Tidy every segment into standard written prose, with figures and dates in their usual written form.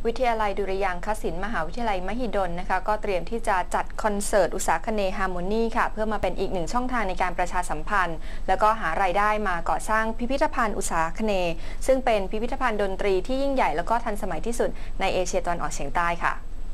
วิทยาลัยดุริยางคศิลป์มหาวิทยาลัยมหิดลนะคะก็เตรียมที่จะจัดคอนเสิร์ตอุษาคเนย์ฮาร์โมนีค่ะเพื่อมาเป็นอีกหนึ่งช่องทางในการประชาสัมพันธ์แล้วก็หารายได้มาก่อสร้างพิพิธภัณฑ์อุษาคเนย์ซึ่งเป็นพิพิธภัณฑ์ดนตรีที่ยิ่งใหญ่แล้วก็ทันสมัยที่สุดในเอเชียตะวันออกเฉียงใต้ค่ะ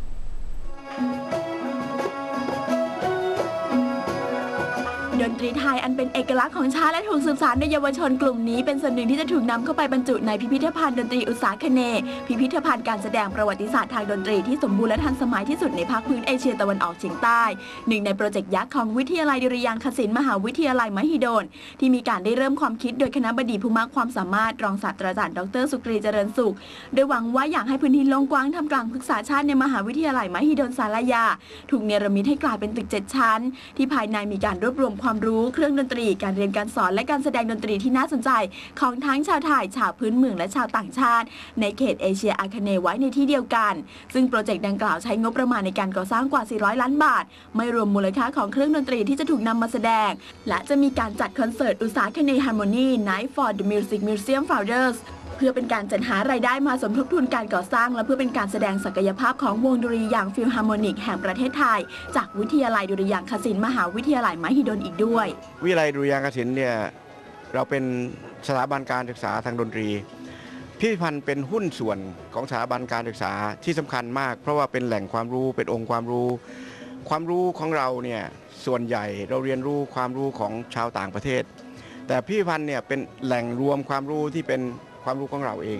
ดนตรีไทยอันเป็นเอกลักษณ์ของชาติและถูกสืบสานโดยเยาวชนกลุ่มนี้เป็นส่วนหนึ่งที่จะถูกนำเข้าไปบรรจุในพิพิธภัณฑ์ดนตรีอุษาคเนย์พิพิธภัณฑ์การแสดงประวัติศาสตร์ทางดนตรีที่สมบูรณ์และทันสมัยที่สุดในภาคพื้นเอเชียตะวันออกเฉียงใต้หนึ่งในโปรเจกต์ยักษ์ของวิทยาลัยดุริยางคศิลป์มหาวิทยาลัยมหิดลที่มีการได้เริ่มความคิดโดยคณบดีผู้มากความสามารถรองศาสตราจารย์ดร.สุกรีเจริญสุขโดยหวังว่าอยากให้พื้นที่โล่งกว้างท่ามกลางพฤกษาชาติในมหาวิทยาลัยมหิดลศาลายาถูกเนรมิตให้กลายเป็นตึก7ชั้นที่ภายในมีการรวบรวมความรู้เครื่องดนตรีการเรียนการสอนและการแสดงดนตรีที่น่าสนใจของทั้งชาวไทยชาวพื้นเมืองและชาวต่างชาติในเขตเอเชียอาคเนย์ไว้ในที่เดียวกันซึ่งโปรเจกต์ดังกล่าวใช้งบประมาณในการก่อสร้างกว่า400ล้านบาทไม่รวมมูลค่าของเครื่องดนตรีที่จะถูกนำมาแสดงและจะมีการจัดคอนเสิร์ตอุษาคเนย์ฮาร์โมนี Night for the Music Museum Foundersเพื่อเป็นการจัดหารายได้มาสมทบทุนการก่อสร้างและเพื่อเป็นการแสดงศักยภาพของวงดุริยางค์ฟิลฮาร์โมนิกแห่งประเทศไทยจากวิทยาลัยดุริยางคศิลป์มหาวิทยาลัยมหิดลอีกด้วยวิทยาลัยดุริยางคศิลป์เนี่ยเราเป็นสถาบันการศึกษาทางดนตรีพิพิธภัณฑ์เป็นหุ้นส่วนของสถาบันการศึกษาที่สำคัญมากเพราะว่าเป็นแหล่งความรู้เป็นองค์ความรู้ของเราเนี่ยส่วนใหญ่เราเรียนรู้ความรู้ของชาวต่างประเทศแต่พิพิธภัณฑ์เนี่ยเป็นแหล่งรวมความรู้ที่เป็นความรู้ของเราเอง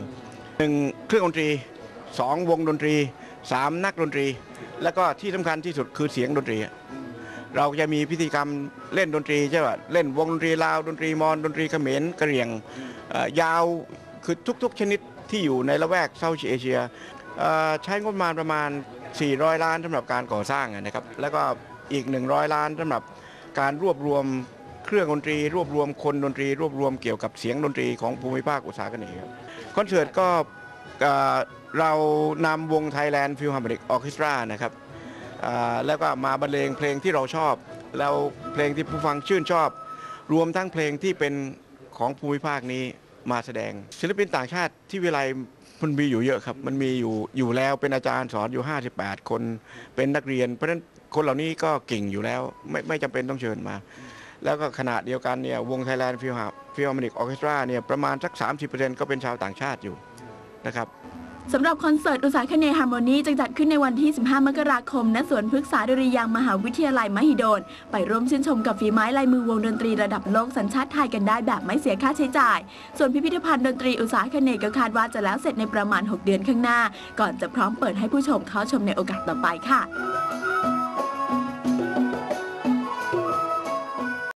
1เครื่องดนตรี2วงดนตรี3นักดนตรีแล้วก็ที่สำคัญที่สุดคือเสียงดนตรีเราจะมีพิธีกรรมเล่นดนตรีใช่ป่ะเล่นวงดนตรีลาวดนตรีมอญดนตรีเขมรกะเหรี่ยงยาวคือทุกๆชนิดที่อยู่ในละแวกเซาท์เอเชียใช้งบประมาณ400 ล้านสำหรับการก่อสร้างนะครับแล้วก็อีก100 ล้านสำหรับการรวบรวมเครื่องดนตรีรวบรวมคนดนตรีรวบรวมเกี่ยวกับเสียงดนตรีของภูมิภาคอุษาคเนย์ครับคอนเสิร์ตก็เรานำวง Thailand Philharmonic Orchestra นะครับแล้วก็มาบรรเลงเพลงที่เราชอบแล้วเพลงที่ผู้ฟังชื่นชอบรวมทั้งเพลงที่เป็นของภูมิภาคนี้มาแสดงศิลปินต่างชาติที่วิทยาลัยมันมีอยู่เยอะครับมันมีอยู่แล้วเป็นอาจารย์สอนอยู่58คนเป็นนักเรียนเพราะฉะนั้นคนเหล่านี้ก็เก่งอยู่แล้วไม่จำเป็นต้องเชิญมาแล้วก็ขณะเดียวกันเนี่ยวง Thailand Philharmonic Orchestra เนี่ยประมาณสัก 30% ก็เป็นชาวต่างชาติอยู่นะครับสำหรับคอนเสิร์ตอุษาคเนย์ฮาร์โมนีจะจัดขึ้นในวันที่ 15 มกราคม ณ สวนพฤกษาดุริยางค์มหาวิทยาลัยมหิดลไปร่วมชื่นชมกับฝีไม้ลายมือวงดนตรีระดับโลกสัญชาติไทยกันได้แบบไม่เสียค่าใช้จ่ายส่วนพิพิธภัณฑ์ดนตรีอุษาคเนย์ก็คาดว่าจะแล้วเสร็จในประมาณ 6 เดือนข้างหน้าก่อนจะพร้อมเปิดให้ผู้ชมเข้าชมในโอกาสต่อไปค่ะ